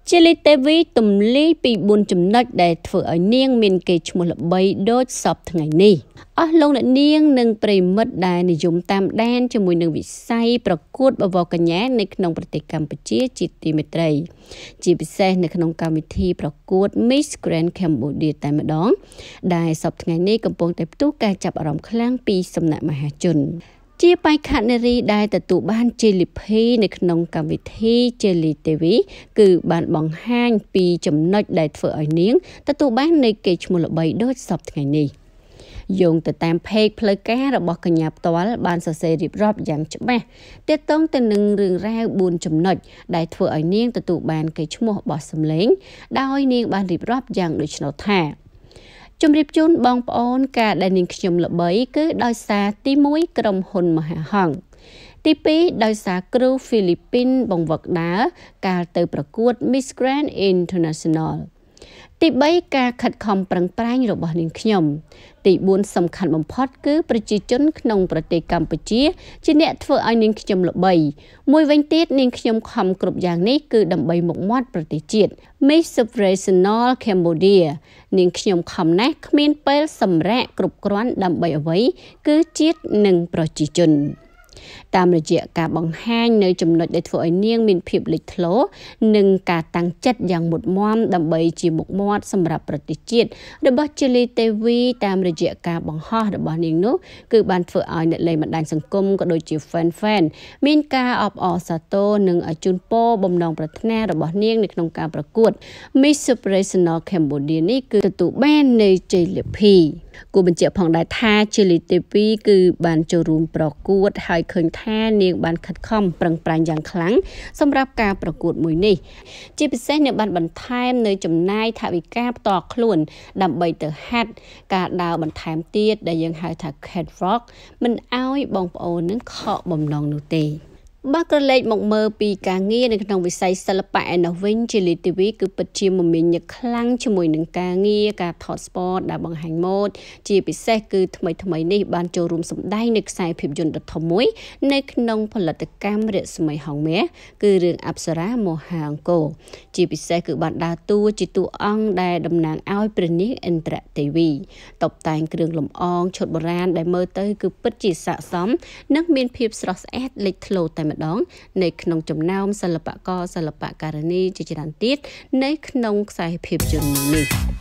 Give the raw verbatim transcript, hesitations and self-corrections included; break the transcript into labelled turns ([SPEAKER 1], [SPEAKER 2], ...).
[SPEAKER 1] ជាលីទេវីទំលីពីបួនចំណុចដែលធ្វើឲ្យនាងមានគេឈ្មោះល្បីដូចសពថ្ងៃនេះអស់លោកអ្នកនាងនិងប្រិមិត្តដែលនិយមតាមដានជាមួយនឹងវិស័យប្រកួតបវរកញ្ញានៅក្នុងប្រទេសកម្ពុជាជាទីមេត្រីជាពិសេសនៅក្នុងកម្មវិធីប្រកួត Miss Grand Cambodia តែម្ដងដែលសពថ្ងៃនេះកំពុងតែផ្ទុះការចាប់អារម្មណ៍ខ្លាំងពីសំណាក់មហាជនជាបេក្ខនារីដែលទទួលបានជ័យលាភីនៅក្នុងកម្មវិធីជេលីទេវីគឺបានបង្ហាញពីចំណុចដែលធ្វើឲ្យនាងទទួលបាននៃកេរ្តិ៍ឈ្មោះល្បីដូចសពថ្ងៃនេះយោងទៅតាមเพจផ្លូវការរបស់កញ្ញាផ្ទាល់បានសរសេររៀបរាប់យ៉ាងច្បាស់ទាក់ទងទៅនឹងរឿងរ៉ាវបួនចំណុចដែលធ្វើឲ្យនាងទទួលបានកេរ្តិ៍ឈ្មោះបោះសម្លេងដោយនាងបានរៀបរាប់យ៉ាងដូចនោះថាជំរាបជូនបងប្អូនការដែលនាងខ្ញុំល្បីគឺដោយសារទីមួយក្រុមហ៊ុនមហាហង្សទីពីរដោយសារគ្រូហ្វីលីពីនបង្វឹកដើរកាលទៅប្រកួត Miss Grand International ទីបីការខិតខំប្រឹងប្រែងរបស់នាងខ្ញុំទីបួនសំខាន់បំផុតគឺប្រជាជនក្នុងប្រទេសកម្ពុជាជាអ្នកធ្វើឲ្យនាងខ្ញុំល្បីមួយវិញទៀតនាងខ្ញុំខំគ្រប់យ៉ាងនេះគឺដើម្បីមុខមាត់ប្រទេសជាតិ Miss International Cambodia នាងខ្ញុំខំណាស់គ្មានពេលសម្រាកគ្រប់គ្រាន់ដើម្បីអ្វីគឺជាតិនិងប្រជាជនតាមរយៈការបង្ហាញនៅចំណុចដែលធ្វើឲ្យនាងមានភាពលេចធ្លោនិងការតាំងចិត្តយ៉ាងមុតមមដើម្បីជាមុខមាត់សម្រាប់ប្រទេសជាតិរបស់ជេលីទេវីតាមរយៈការបង្ហោះរបស់នាងនោះគឺបានធ្វើឲ្យអ្នកលេងបណ្ដាញសង្គមក៏ដូចជា fan fan មានការអបអរសាទរនិងជូនពរបំណងប្រាថ្នារបស់នាងនៅក្នុងការប្រកួត Miss International Cambodia នេះគឺទទួលបាននៃជ័យលាភីគូបញ្ជាក់ផងដែរថាជេលីទេវីគឺបានចូលរួមប្រកួតហើយឃើញថានាងបានខិតខំប្រឹងប្រែងយ៉ាងខ្លាំងសម្រាប់ការប្រកួតមួយនេះជាពិសេសនាងបានបន្ថែមនៅចំណាយថវិកាផ្ទាល់ខ្លួនដើម្បីទៅហាត់ការដើរបន្ថែមទៀតដែលយើងហៅថា catwalk មិនឲ្យបងប្អូននឹងខកបំណងនោះទេបើក្រឡេកមកមើលពីការងារនៅក្នុងវិស័យសិល្បៈឯនោះវិញជេលីទេវីគឺពិតជាមមាញឹកខ្លាំងជាមួយនឹងការងារការថតស្ពតដែលបង្ហាញម៉ូដជាពិសេសគឺថ្មីថ្មីនេះបានចូលរួមសម្ដែងនៅខ្សែភាពយន្តដ៏ធំមួយនៅក្នុងផលិតកម្មរស្មីហងមាសគឺរឿងអប្សរាមហាអង្គរជាពិសេសគឺបានដើរតួជាតួអង្គដែលតំណាងឲ្យព្រះនាងឥន្ទ្រទេវីតុបតែងគ្រឿងលម្អងឈុតបុរាណដែលមើលទៅគឺពិតជាស័ក្តិសមនិងមានភាពស្រស់ស្អាតលេចធ្លោតែម្ដងនៅក្នុងចំណោមសិល្បករសិល្បករនីជាច្រើនទៀតនៅក្នុងខ្សែភាពយន្តនេះ